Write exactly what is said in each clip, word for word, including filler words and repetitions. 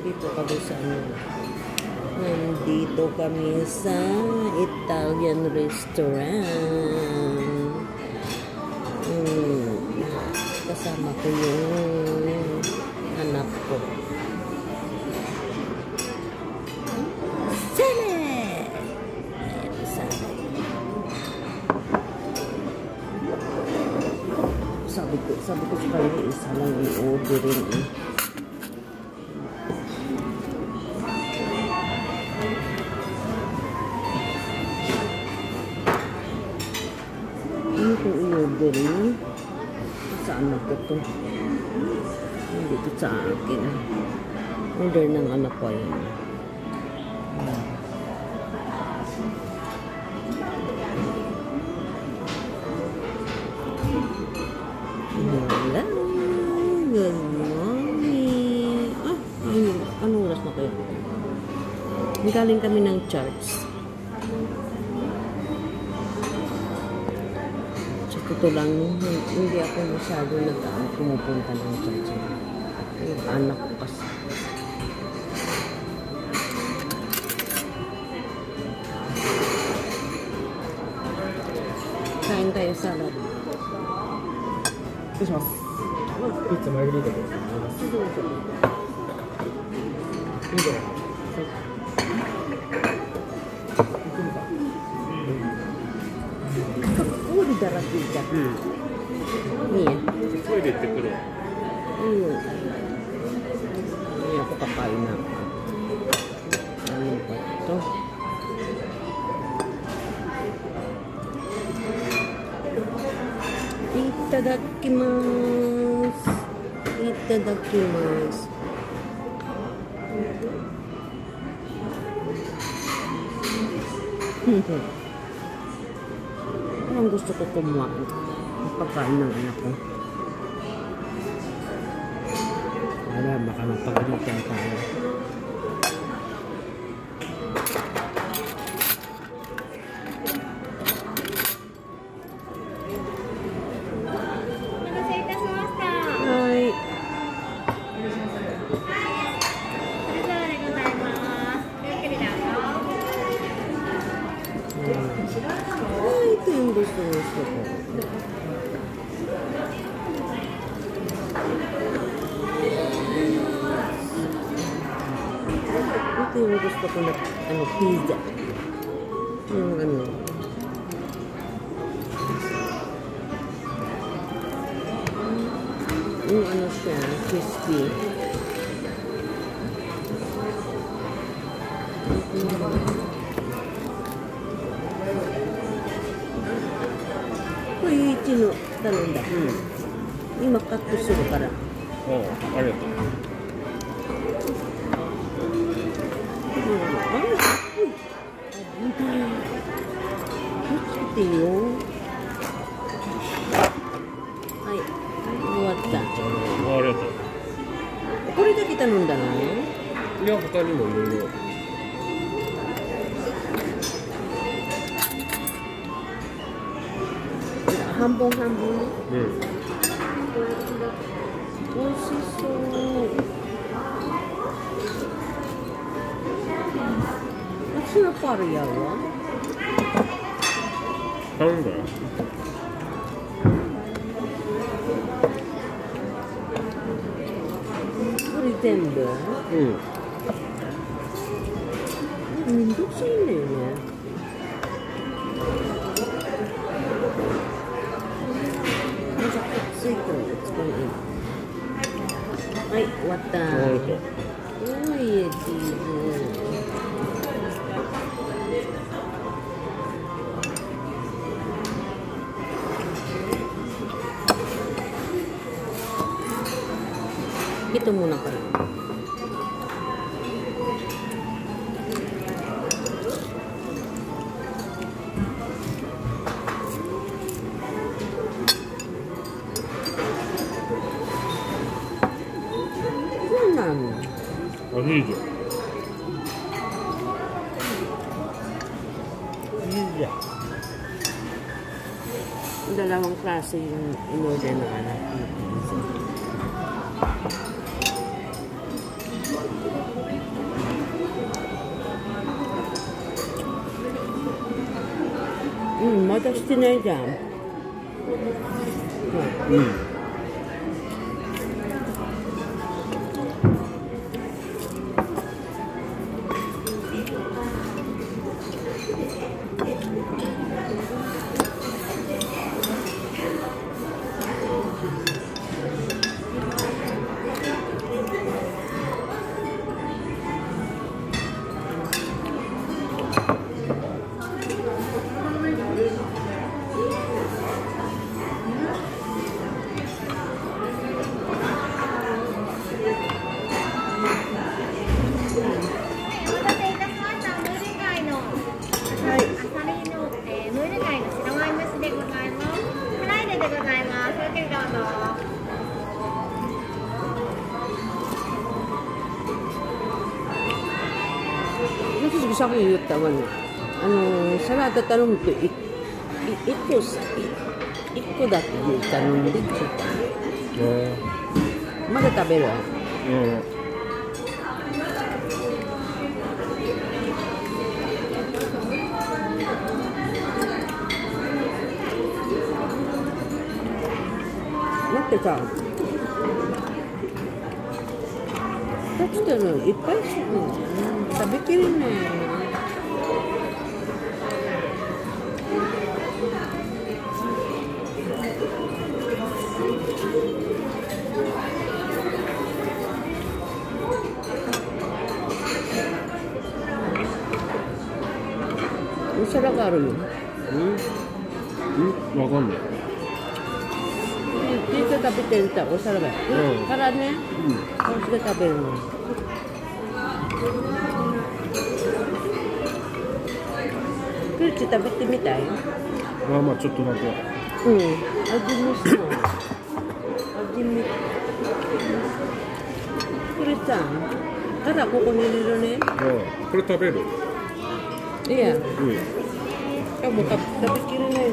Nandito kami sa ano. Nandito kami sa Italian restaurant. Hmm. Kasama ko yung anak ko. Sene! Ayan, sana. Sabi ko, sabi ko sa kanya, isa lang i-orderin eh. Ano itong i-orderin? Saan ako ito? Hindi ito sa akin. Order ng anak ko yun. Hello. Good morning. Ah, ayun. Anong oras na kayo? Galing kami ng church. Ito lang, hindi ako masyado nag-ano pumupunta ng church. Yung anak ko kasi. Kain tayo salad. 失礼します。ピッツァマルゲリータでございます。 どうぞ。 いいじゃない。 Darati ka. Hmm. Iya. Pwede ito pero. Hmm. Hindi ako kakain na. Ano ba ito? Itadakimasu. Itadakimasu. Hmm. Ang gusto ko kumain ang pagkain ng anak ko. Wala, baka napagalitan tayo. Hi. Ay, ito yung gusto-gusto ko. Ito yung gusto ko na, ano, pizza. Yung ano. Yung ano siya, crispy.こういう一の頼んだ。うん。今カットするから。 おお、ありがとう。 うん、あれ、あ、本当に。ちょっといいよ。はい、終わった。 ありがとう。 これだけ頼んだの？ いや、他にもいろいろ。 半分半分。うん。美味しそう。私のパルやわ。 頼んだよ。 これ全部？うん。めんどくさいんだよね。はい、終わった。おいしい。Ito muna pala. Ahijo. Ahijo. Dalawang klase yung in-order ng anak. ん、まだしてないじゃん。 うん。 私さっき言ったわね。あのサラダ頼むといい一個い一個だけ頼んでちょっと。まだ食べる？うん。だってさ、だってのいっぱいするの、食べきれない。お皿があるよ。うん？ うん？わかんない。 ピザ食べてるお皿が、うん、からね、うん、こうして食べるの。ピーチ食べてみたい？ まあまあちょっとだけ。 うん、味見しそう。味見。これさ、ただここに入れるね。 うん、これ食べる？ いや。うん。 いやもう食べきれないんだもん。うん。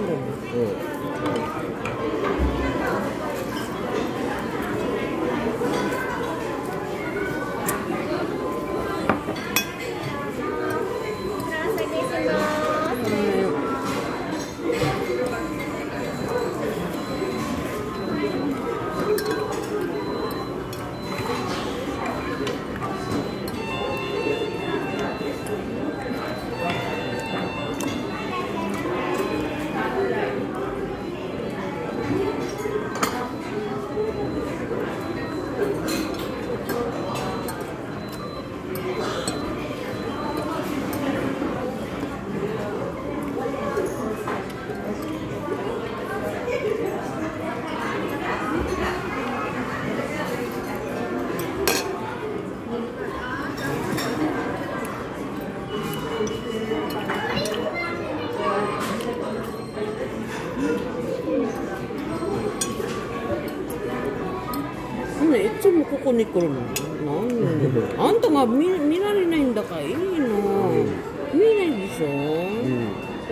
いつもここに来るの。なんあんたが 見, 見られないんだからいいの。うん、見えないでしょ。うん、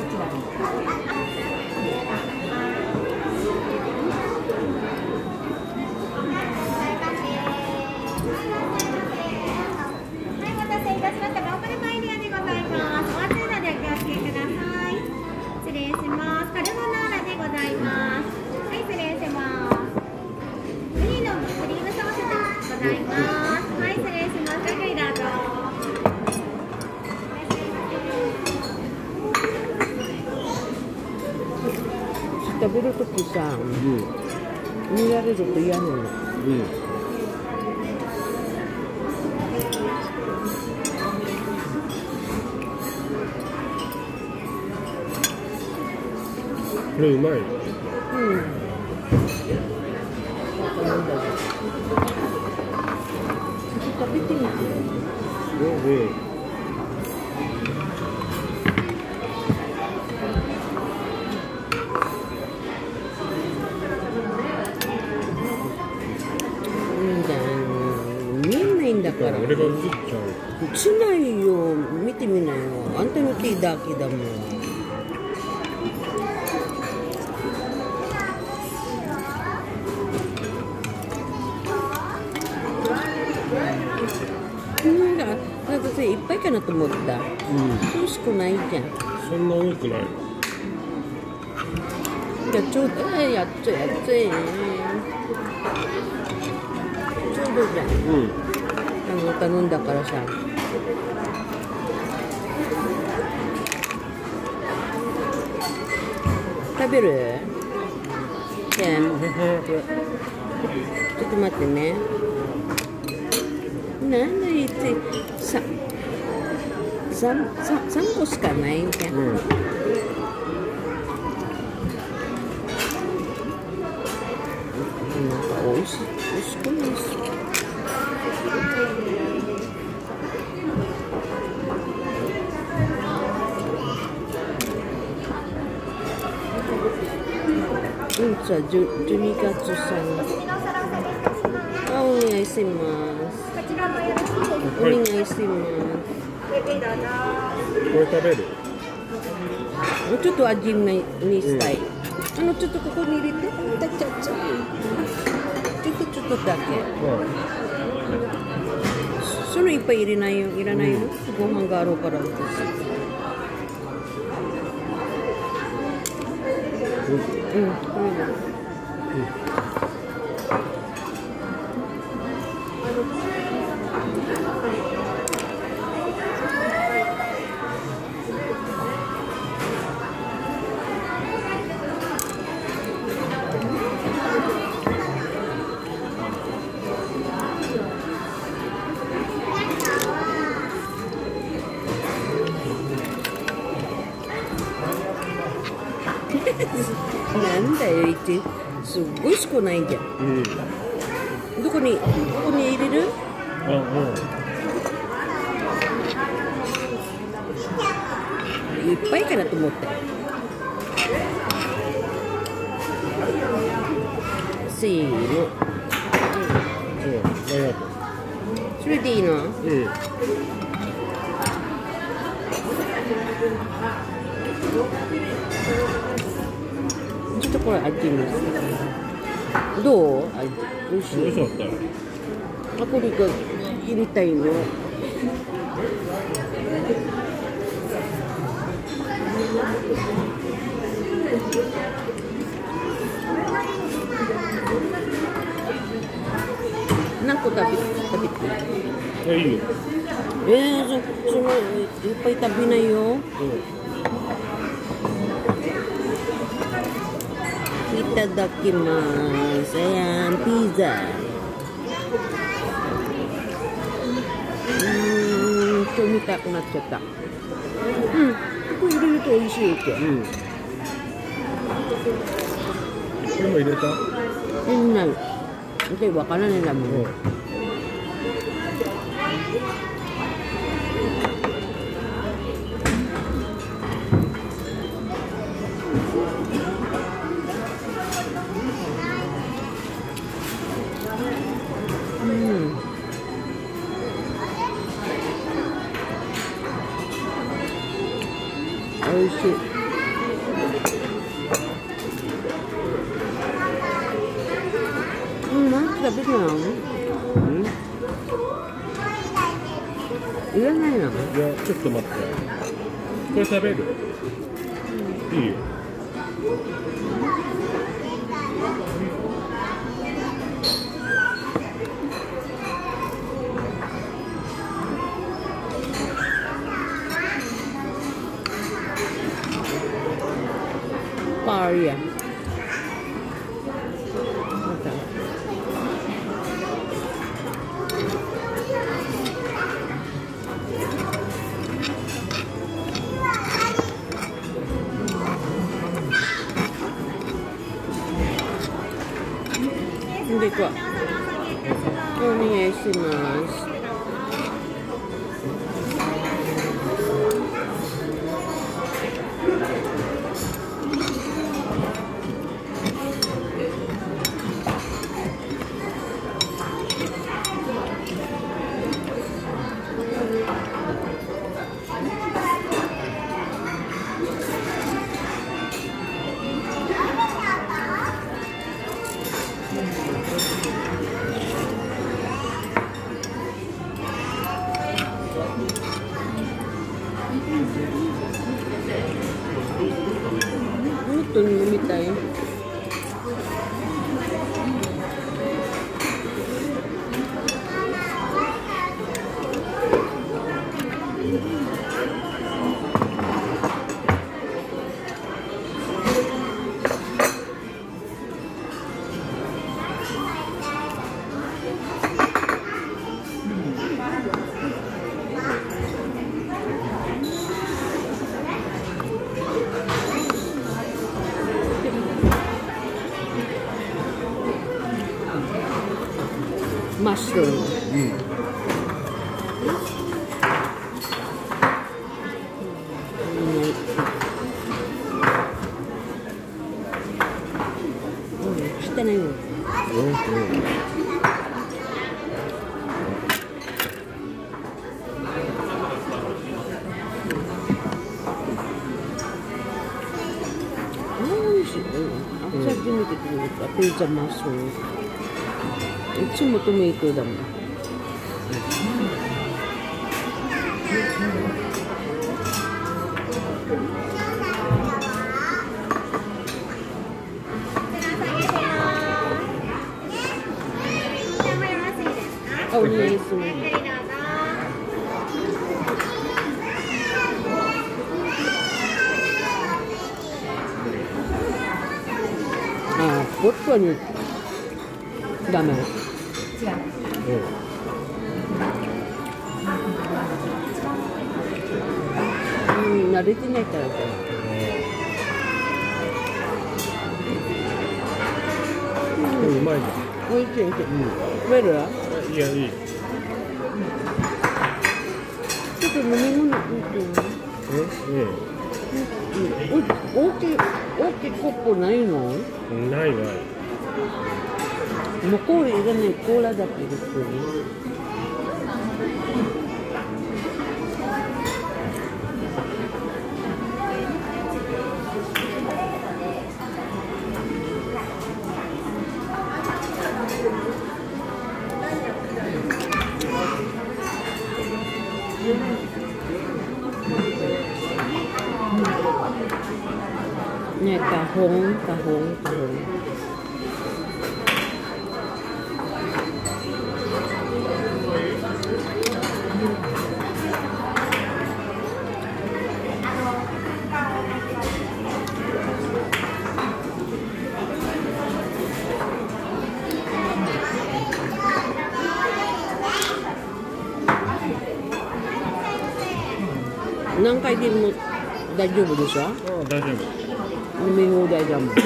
食べるときさ、うん、見られると嫌なの。うん。 これうまい。うん。 食べてみて。 うんうん。 だから俺が映っちゃう。 映ないよ。見てみなよ。あんたの手だけだもん。なんか私いっぱいかなと思った。うん。そうしくないじゃん。 そんな多くない。 じゃあちょうど、えー、やっつやっつちょうどじゃん。 うん。 あの頼んだからさ。食べる？全部。ちょっと待ってね。なんでいつさ三三三個しかないんじゃん。 うん。 なんか美味しい美味しくないし。うんさ、じゅ十二月さん。あ、お願いします。お願いします。 これ食べる？ もうちょっと味見にしたい。あのちょっとここに入れて、ちゃちゃちゃ。ちょっとちょっとだけ。そのいっぱい入れないよ、いらないよ。ご飯があるから私。うん、これだ。なんだよ、いちすっごい少ないじゃん。 うん。 どこに、どこに入れる？ あ、うん。 いっぱいかなと思って。せーの。 うん。ありがとう。 それでいいの？ うん。 ちょっとこれ味見する。どう？味美味しい。 美味しかったよ。 あ、これが入れたいの。何個食べ食べて？ いや、いいよ。 えー、そそのいっぱい食べないよ。 うん。 いただきます。やん、ピザ。うーん、今日見たくなっちゃった。うん、これ入れると美味しいわけ。 うん。これも入れた？ え、ない。で、わからないんだもん。 うん。 うん。美味しい。うん、なんか食べるの？ うん？ いらないの？ いや、ちょっと待って。これ食べる？いいよ。 パーや。また。でか。お願いします。もっと飲みたい。 マッシュルーム。 うん。 汚いの。 うんうん。 おいしい。初めて食べたピザマッシュルーム。いつもトメイトだもん。あ、お願いします。あ、ポットにダメ。うん、慣れてないからかな。 うん、うまいじゃん。 おいしい、おいしい。 うん。 食べる？ いや、いい。 ちょっと飲み物。 うん。 大きい、大きいコップないの？ うん。ないない。 もうコーラいらない、コーラだけですよね。ね、花本、花本、花本。何回でも大丈夫でしょ？ ああ、大丈夫。 飲み放題だもん。こ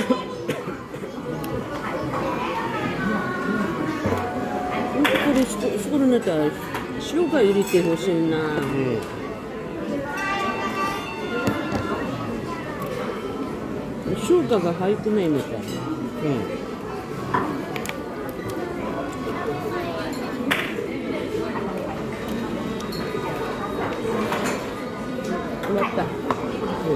れ作るんだったら塩が入れてほしいな。 うん。 生姜が入ってないみたいな。うん。終わった。 うん。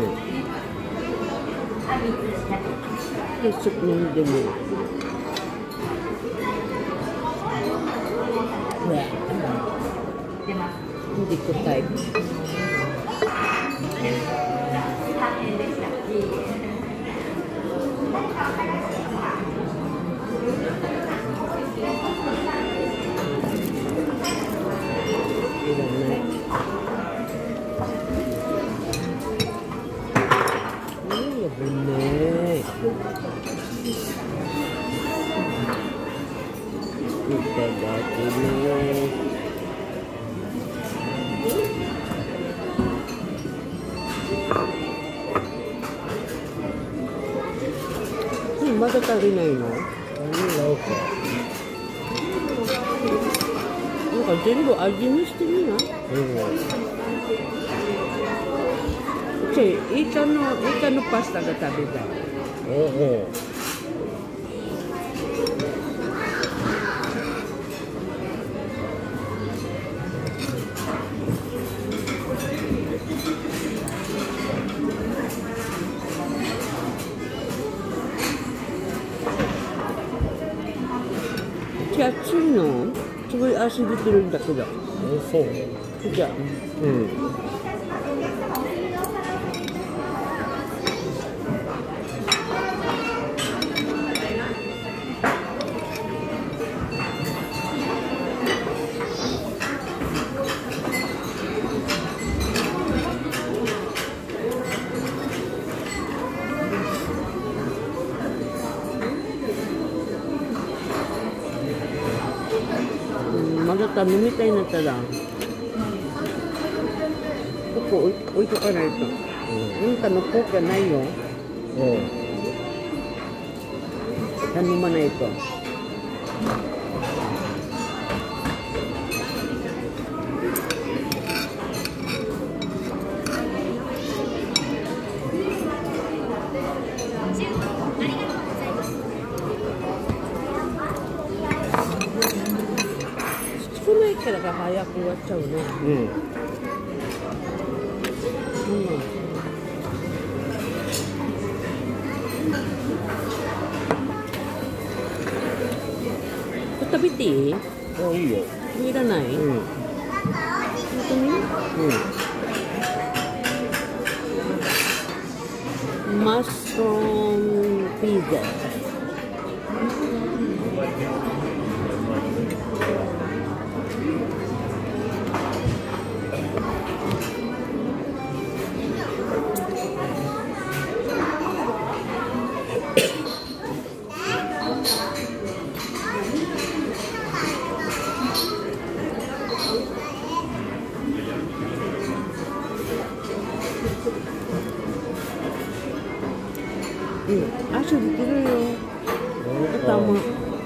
で、ちょっと飲んでみる。ほら。で、答え。いらない。いいよね。いただきます。うん、まだ足りないの？ なんか。 なんか全部味見してみな。 うん。 じゃあイカのイカのパスタが食べたい。 おお。 じゃあ熱いの？すごい足出てるんだけど。 そう。 じゃあ。 うん。 まだた飲みたいんだったらここ置い置いとかないと。うんかの効果ないよ。 うん。 頼まないと。 早く終わっちゃうね。 うん。 うん。食べていい？ あ、いいよ。 いらない？ うん。 本当に？ うん。 マッシュルームピザ。うん、足できるよ。頭。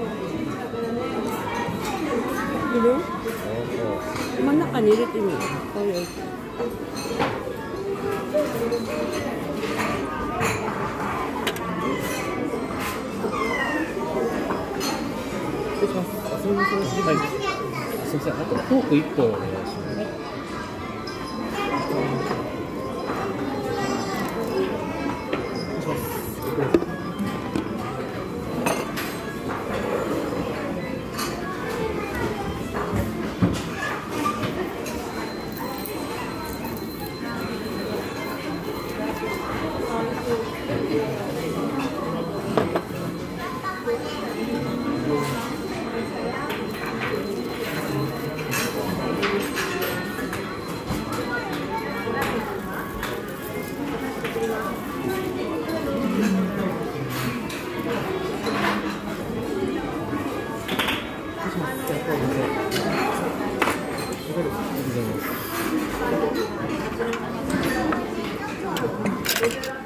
いる？真ん中に入れてみる。こういう。失礼します。すみません。 はい。すみません。あとフォーク一本お願いします。ありがとうございます。